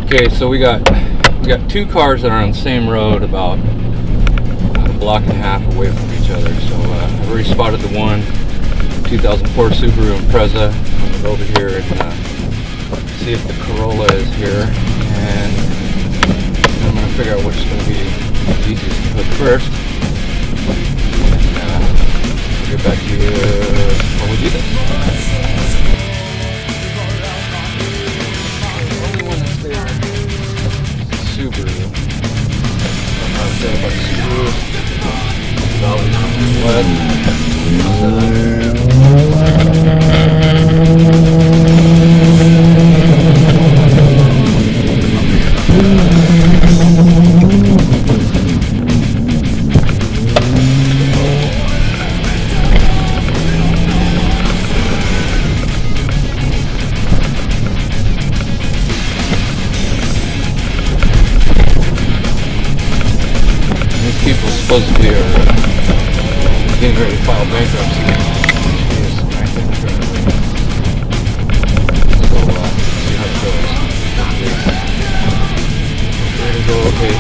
Okay, so we got two cars that are on the same road, about a block and a half away from each other. So I've already spotted the one 2004 Subaru Impreza. I'm gonna go over here and see if the Corolla is here, and I'm gonna figure out which is gonna be the easiest to put first. And I'll get back to you when we do this. Subaru. I'll say about Subaru. People supposedly are getting ready to file bankruptcy. Yes, I think so. See how it goes. Ready to go, okay.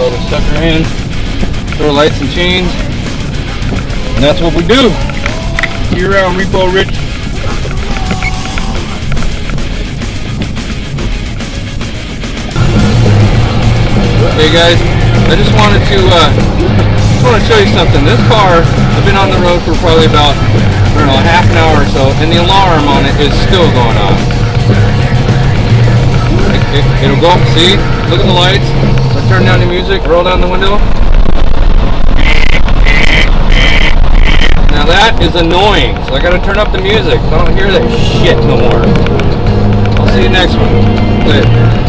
throw the sucker in, throw lights and chains, and that's what we do. Here around Repo Rich. Hey guys, I just wanted to show you something. This car, I've been on the road for probably about, I don't know, half an hour or so, and the alarm on it is still going off. It'll go up, see? Look at the lights. I turn down the music, roll down the window. Now that is annoying, so I gotta turn up the music so I don't hear that shit no more. I'll see you next one. Later.